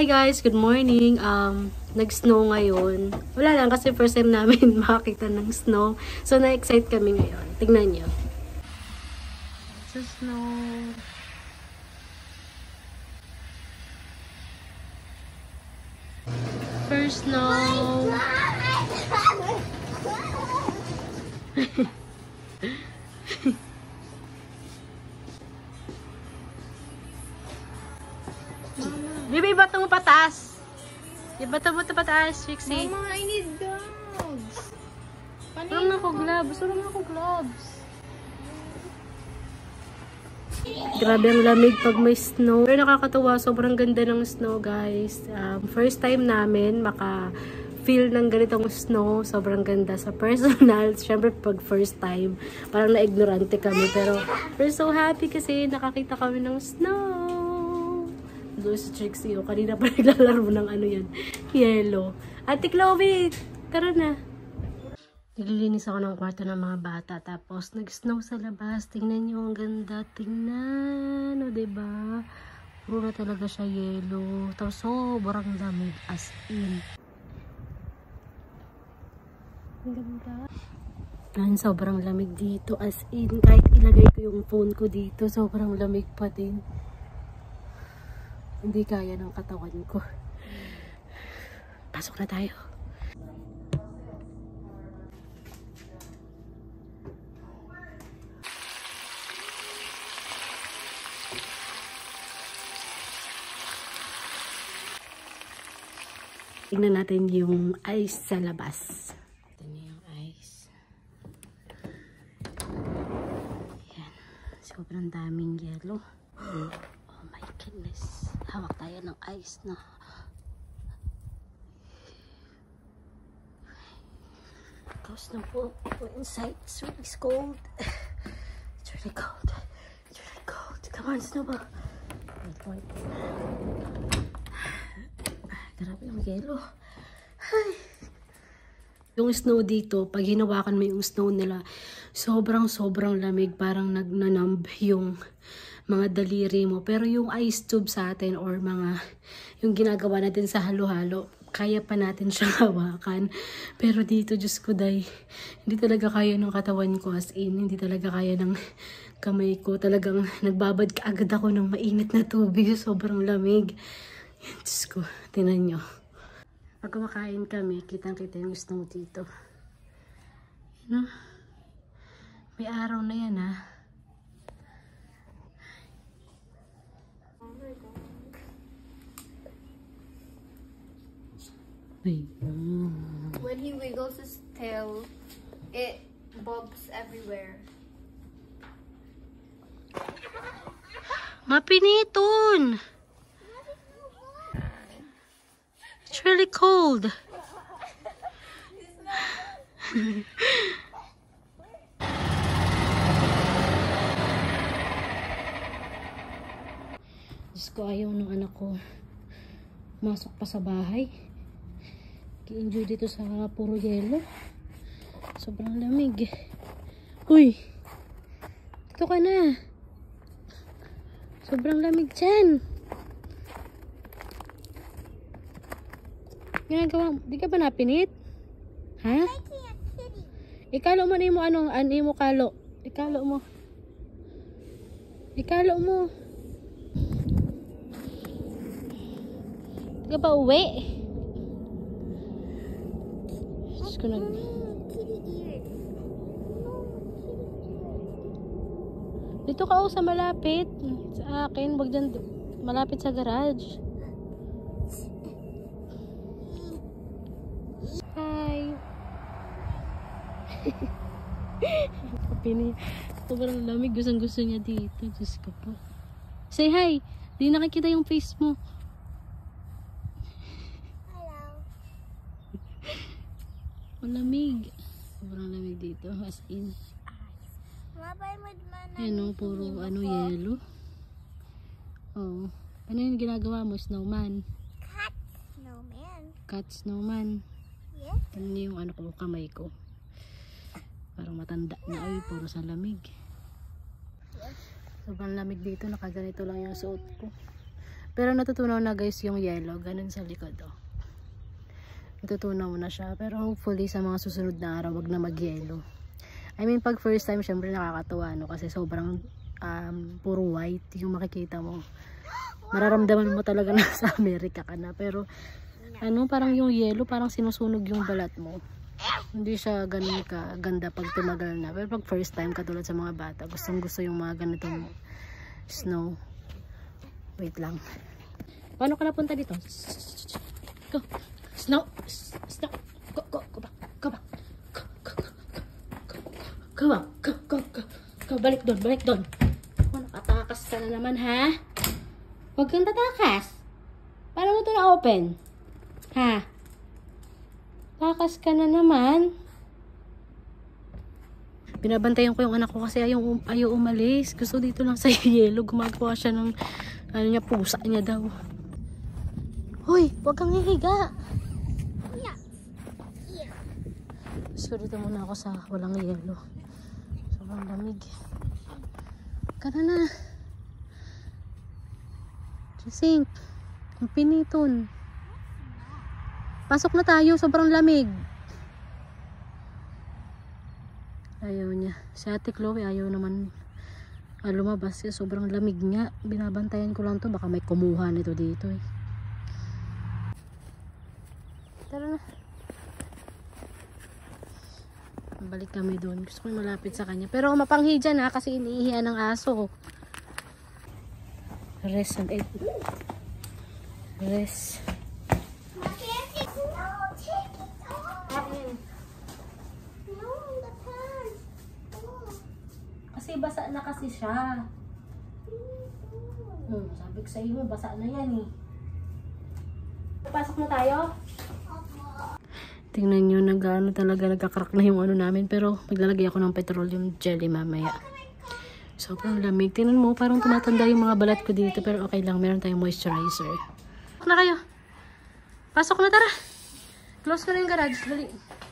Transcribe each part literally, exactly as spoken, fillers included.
Hi guys, good morning. Um, nag-snow ngayon. Wala lang kasi first time namin makakita ng snow. So na-excite kami ngayon. Tingnan nyo. Sa snow. First snow. Bibi, bato mo pataas. Bato mo ito pataas, Trixie. Mama, I need gloves. Surang na ako gloves. Surang na ako gloves. Grabe ang lamig pag may snow. Pero nakakatuwa. Sobrang ganda ng snow, guys. Um, first time namin maka-feel ng ganitong snow. Sobrang ganda sa personal. Siyempre, pag first time, parang na-ignorante kami. Pero we're so happy kasi nakakita kami ng snow. Doon si Trixie, o kanina pa naglalaro ng ano yan, yellow. Ate Chloe, tara na. Naglilinis ako ng kwarto ng mga bata, tapos nag-snow sa labas. Tingnan nyo, ang ganda. Tingnan, o diba? Puro na talaga siya yellow. Tapos sobrang lamig, as in. Ang ganda. Yan, sobrang lamig dito, as in. Kahit ilagay ko yung phone ko dito, sobrang lamig pa din. Hindi kaya ng katawan ko. Pasok na tayo. Tingnan natin yung ice sa labas. Ito na yung ice. Ayan. Sobrang daming yellow. Oh my goodness. Hawak tayo ng ice na. Goes na po. We're inside. It's really cold. It's really cold. It's really cold. Come on, snowball. Wait, wait. Grabe yung yellow. Ay. Yung snow dito, pag hinawakan mo yung snow nila, sobrang sobrang lamig. Parang nagnanumb yung mga daliri mo. Pero yung ice tube sa atin or mga yung ginagawa natin sa halo-halo, kaya pa natin siyang hawakan. Pero dito, Diyos ko day, hindi talaga kaya ng katawan ko, as in, hindi talaga kaya ng kamay ko. Talagang nagbabad ka agad ako ng mainit na tubig. Sobrang lamig. Diyos ko, tinan nyo. Pag kumakain kami, kitang-kita yung snow dito. Ano? May araw na yan, ha? When he wiggles his tail, it bobs everywhere. Mapiniton! It's really cold. Diyos ko, ayaw ng anak ko masok pa sa bahay. Ki-enjoy dito sa puro yelo. Sobrang lamig. Uy! Dito ka na. Sobrang lamig dyan. Ginagawa, di ka ba napinit? Ha? Ikalo mo na mo anong, ano mo kalo? Ikalo mo. Ikalo mo. Di ka ba uwi? Diyos ko nag... Dito ka o sa malapit. Sa akin, wag dyan, malapit sa garage. Hi! Kapini. Sobrang lamig. Gustong gusto niya dito. Diyos ko po. Say hi! Di nakikita yung face mo. Malamig. Sobrang lamig dito. As in. Yan o. Puro ano yellow. Oh. Ano yung ginagawa mo? Snowman. Cat snowman. Cat snowman. Yes. Ano yung ano ko, kamay ko. Parang matanda na. Ay, puro sa lamig. Yes. Sobrang lamig dito. Nakaganito lang yung suot ko. Pero natutunaw na guys yung yellow. Ganun sa likod, oh. Natutunaw na siya. Pero hopefully sa mga susunod na araw, wag na mag-yellow. I mean, pag first time, syempre nakakatuwa, no? Kasi sobrang um, puro white yung makikita mo. Mararamdaman mo talaga na sa Amerika ka na. Pero, ano, parang yung yellow, parang sinusunog yung balat mo. Hindi siya ganun ka ganda pag tumagal na. Pero pag first time, katulad sa mga bata, gustong gusto yung mga ganitong snow. Wait lang. Paano ka napunta dito? Go. Snow. Snow. Go, go, go back. Go back. Go, go, go, go, go, go, go, go, go, go. Balik doon, balik doon. Oh, nakatakas ka na naman, ha? Huwag kang tatakas. Paano mo ito na-open? Ha? Takas ka na naman. Binabantayan ko yung anak ko kasi ayaw, ayaw umalis. Gusto dito lang sa yellow. Gumagawa siya ng ano niya, pusa niya daw. Hoy, huwag kang hihiga. Yeah. Yeah. So dito muna ako sa walang yellow. Sobrang lamig. Kana na. Jisink. Ang piniton. Pasok na tayo. Sobrang lamig. Ayaw niya. Si Ate Chloe ayaw naman ah, lumabas. Kasi sobrang lamig nga. Binabantayan ko lang to. Baka may kumuha nito dito eh. Tara na. Balik kami doon. Gusto ko malapit sa kanya. Pero mapanghi dyan ha. Kasi iniihian ng aso. Rest and eat. Rest. Kasi basa na kasi siya. Hmm, sabi ko sa iyo, basa na yan eh. Pasok na tayo. Tingnan nyo, nag-ano talaga, nagkakrak na yung ano namin. Pero maglalagay ako ng petroleum jelly mamaya. Sobrang lamig. Tingnan mo, parang tumatanda yung mga balat ko dito. Pero okay lang, meron tayong moisturizer. Pasok na kayo. Pasok na, tara. Close ko na yung garage. Dali.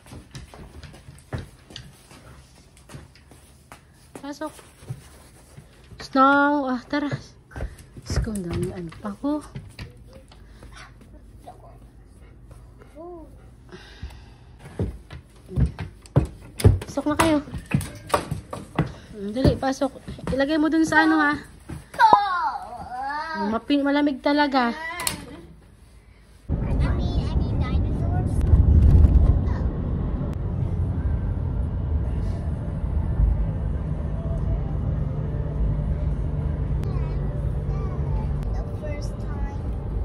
Pasok. Snow. Ah, tara. Snow, dami ano pa ko. Pasok na kayo. Dali, pasok. Ilagay mo dun sa ano ha. Mapin, malamig talaga. I mean, I mean dinosaurs. The first time.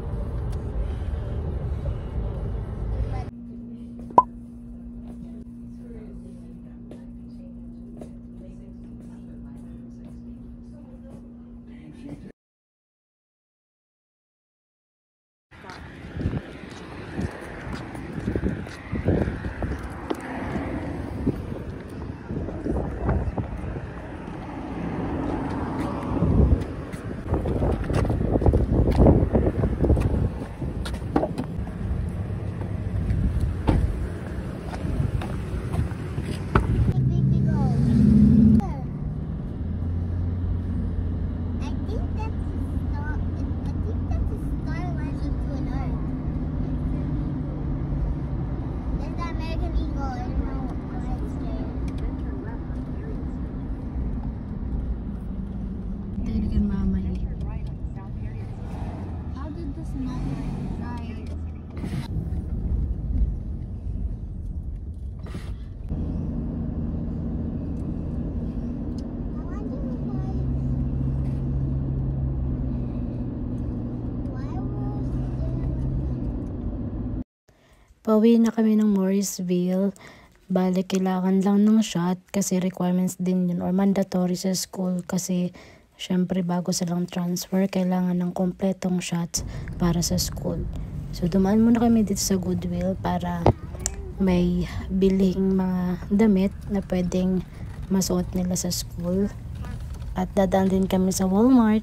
Pauwi na kami ng Morrisville. Bale, kailangan lang ng shot kasi requirements din yun or mandatory sa school kasi syempre bago silang transfer, kailangan ng kompletong shots para sa school. So, dumaan muna kami dito sa Goodwill para may bilhing mga damit na pwedeng masuot nila sa school. At dadaan din kami sa Walmart.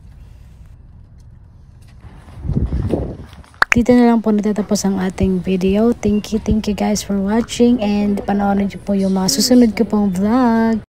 Dito na lang po natatapos ang ating video. Thank you, thank you guys for watching and panoorin niyo po yung mga susunod ko pong vlog.